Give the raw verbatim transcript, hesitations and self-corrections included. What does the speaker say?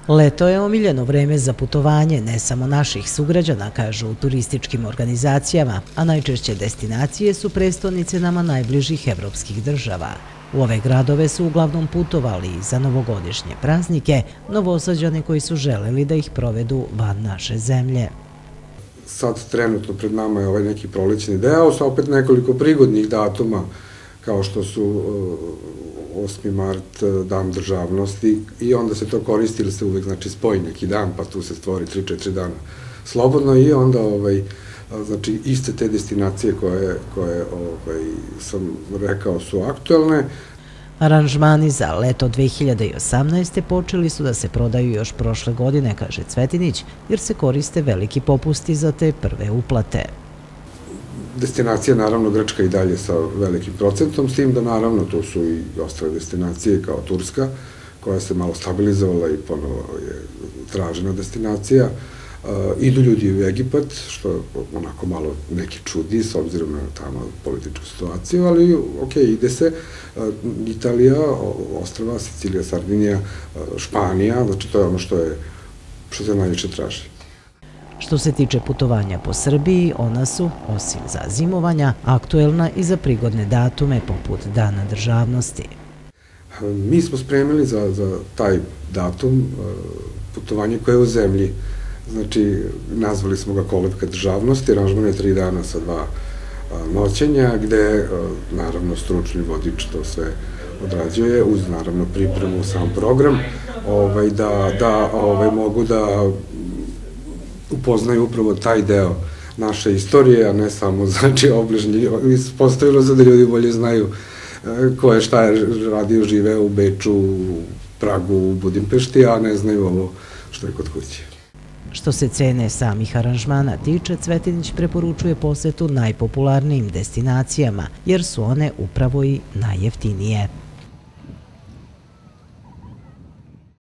Leto je omiljeno vreme za putovanje ne samo naših sugrađana, kažu u turističkim organizacijama, a najčešće destinacije su prestonice nama najbližih evropskih država. U ove gradove su uglavnom putovali i za novogodišnje praznike Novosađani koji su želeli da ih provedu van naše zemlje. Sad trenutno pred nama je ovaj neki prolećni deo sa opet nekoliko prigodnih datuma kao što su osmi mart, dan državnosti, i onda se to koristi ili se uvek znači spoji neki dan, pa tu se stvori tri četiri dana slobodno, i onda ovaj, znači iste te destinacije koje, koje ovaj, sam rekao su aktuelne. Aranžmani za leto dve hiljade osamnaeste. počeli su da se prodaju još prošle godine, kaže Cvetinić, jer se koriste veliki popusti za te prve uplate. Destinacija, naravno, Grčka i dalje sa velikim procentom, s tim da naravno tu su i ostale destinacije kao Turska, koja se malo stabilizovala i ponovo je tražena destinacija. Idu ljudi u Egipat, što onako malo neki čudi s obzirom na tamo političku situaciju, ali ok, ide se. Italija, ostrava, Sicilija, Sardinija, Španija, znači to je ono što je, što se najviše traži. Što se tiče putovanja po Srbiji, ona su, osim za zimovanja, aktuelna i za prigodne datume poput Dana državnosti. Mi smo spremili za, za taj datum putovanje koje je u zemlji. Znači, nazvali smo ga Kolevka državnosti, aranžman je tri dana sa dva noćenja, gde, naravno, stručni vodič to sve odrađuje, uz, naravno, pripremu sam program, ovaj, da, da ovaj, mogu da upoznaju upravo taj deo naše istorije, a ne samo, znači, obližnji. Postavilo se da ljudi bolje znaju ko je šta je radio, živeo u Beču, u Pragu, u Budimpešti, a ne znaju ovo što je kod kuće. Što se cene samih aranžmana tiče, Cvetinić preporučuje posetu najpopularnijim destinacijama, jer su one upravo i najjeftinije.